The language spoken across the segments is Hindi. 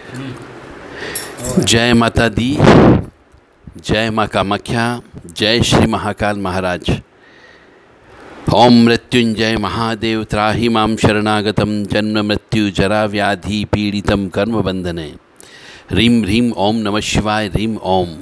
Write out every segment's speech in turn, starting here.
जय माता दी, जय माँ कामाख्या, जय श्री महाकाल महाराज। ओम मृत्युंजय महादेव त्राहि मां शरणागतं जन्म मृत्यु जरा व्याधि पीड़ितं कर्म बंधने। ह्रीं ह्रीं ओम नमः शिवाय। ह्रीं ओम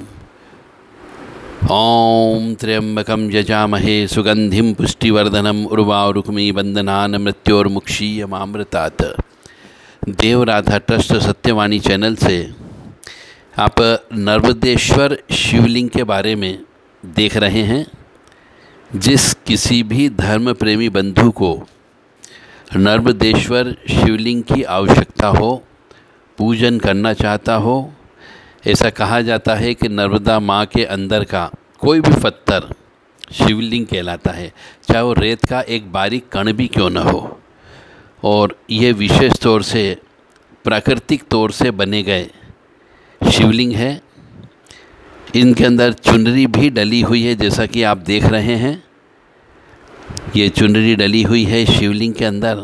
ओम त्र्यंबकं यजामहे सुगंधिं पुष्टिवर्धनम् उर्वारुकमी बंधनान् मृत्योर्मुक्षीयमामृतात्। देव राधा ट्रस्ट सत्यवाणी चैनल से आप नर्मदेश्वर शिवलिंग के बारे में देख रहे हैं। जिस किसी भी धर्म प्रेमी बंधु को नर्मदेश्वर शिवलिंग की आवश्यकता हो, पूजन करना चाहता हो, ऐसा कहा जाता है कि नर्मदा माँ के अंदर का कोई भी पत्थर शिवलिंग कहलाता है, चाहे वो रेत का एक बारीक कण भी क्यों न हो। और ये विशेष तौर से प्राकृतिक तौर से बने गए शिवलिंग है। इनके अंदर चुनरी भी डली हुई है, जैसा कि आप देख रहे हैं। ये चुनरी डली हुई है शिवलिंग के अंदर।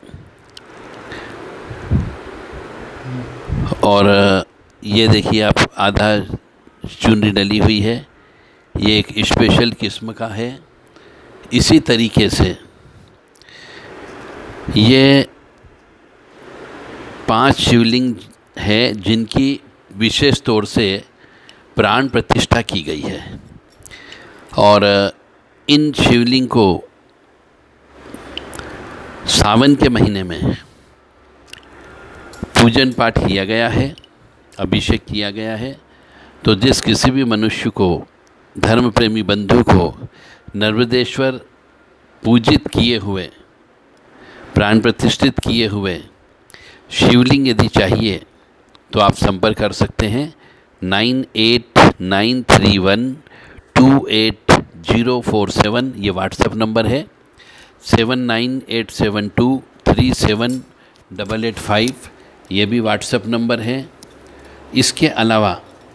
और ये देखिए आप, आधा चुनरी डली हुई है। ये एक स्पेशल किस्म का है। इसी तरीके से ये 5 शिवलिंग है जिनकी विशेष तौर से प्राण प्रतिष्ठा की गई है। और इन शिवलिंग को सावन के महीने में पूजन पाठ किया गया है, अभिषेक किया गया है। तो जिस किसी भी मनुष्य को, धर्म प्रेमी बंधु को नर्मदेश्वर पूजित किए हुए, प्राण प्रतिष्ठित किए हुए शिवलिंग यदि चाहिए तो आप संपर्क कर सकते हैं 9893128047। ये व्हाट्सएप नंबर है। 7987237885 ये भी व्हाट्सएप नंबर है। इसके अलावा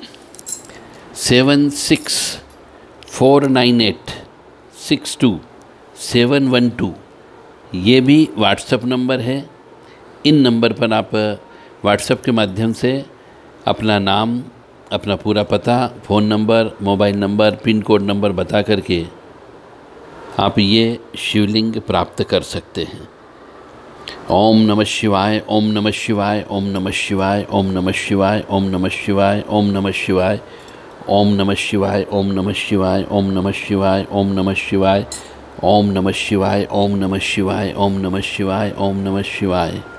7649862712 ये भी व्हाट्सएप नंबर है। इन नंबर पर आप व्हाट्सएप के माध्यम से अपना नाम, अपना पूरा पता, phone number, mobile number, pin code number बता करके आप ये शिवलिंग प्राप्त कर सकते हैं। ओम नमः शिवाय, ओम नमः शिवाय, ओम नमः शिवाय, ओम नमः शिवाय, ओम नमः शिवाय, ओम नमः शिवाय, ओम नमः शिवाय, ओम नमः शिवाय, ओम नमः शिवाय, ओम नमः शिवाय, ओम नमः शिवाय, ओम नमः शिवाय, ओम नमः शिवाय, ओम नमः शिवाय।